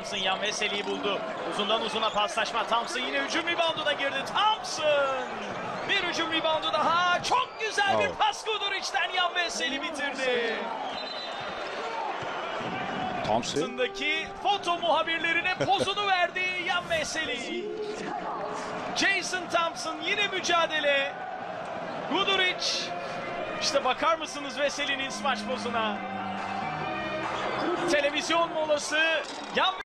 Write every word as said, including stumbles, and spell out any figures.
Thompson Yan Veseli'yi buldu. Uzundan uzuna paslaşma. Thompson yine hücum rebounduna girdi. Thompson! Bir hücum reboundu daha. Çok güzel Oh. bir pas Guduric'ten Yan Veseli bitirdi. Thompson. Thompson'daki foto muhabirlerine pozunu verdi Yan Veseli. Jason Thompson yine mücadele. Guduric. İşte bakar mısınız Veseli'nin smaç pozuna? Televizyon molası. Yan